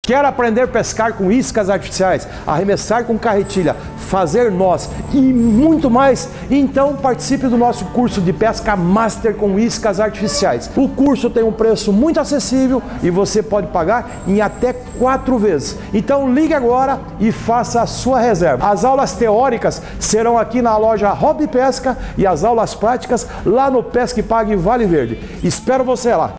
Quer aprender a pescar com iscas artificiais, arremessar com carretilha, fazer nós e muito mais? Então participe do nosso curso de pesca master com iscas artificiais. O curso tem um preço muito acessível e você pode pagar em até 4 vezes. Então ligue agora e faça a sua reserva. As aulas teóricas serão aqui na loja Hobby Pesca e as aulas práticas lá no Pesque Pague Vale Verde. Espero você lá!